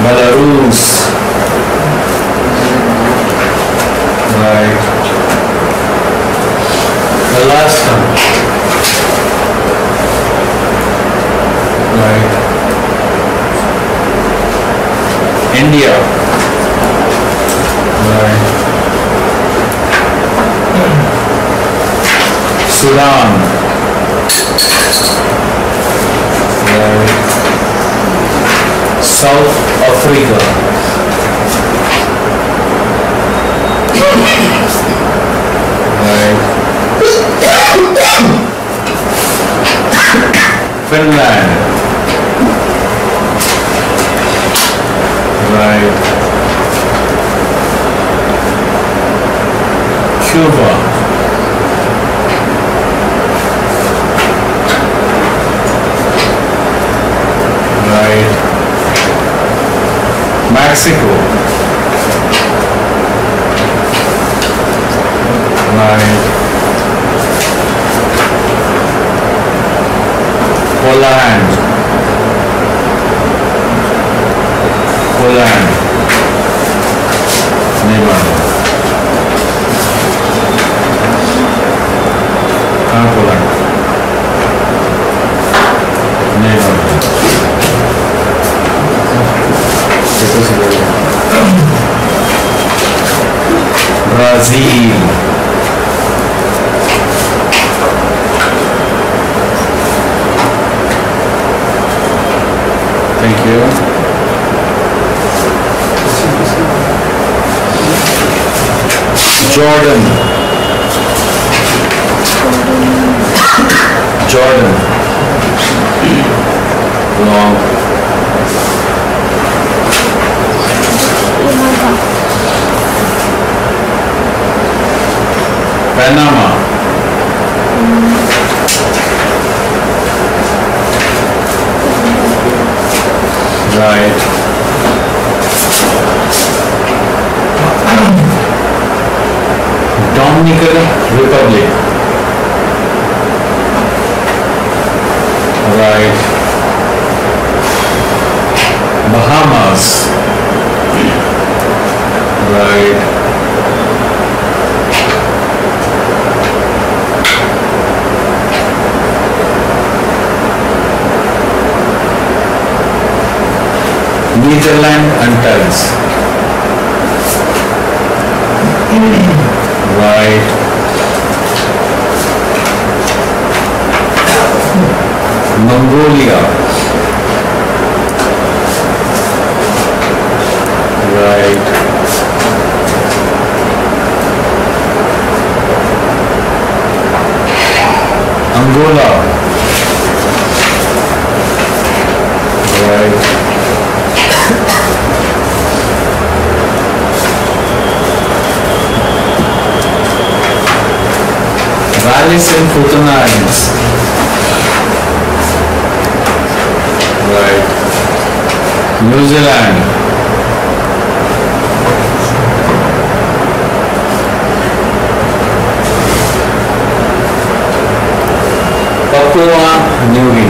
Belarus, right? Alaska, right? India, right? Sudan, right? South Africa, right? Finland, right? Cuba, right? Mexico, right? Poland, Nepal, Poland, Nepal. Brazil, thank you. Jordan, long. Panama, right? Dominican Republic, right? Bahamas, right? Netherlands Antilles, right? Mongolia, right? Angola, right? Wallis and Futuna Islands, right? New Zealand, Papua New Guinea.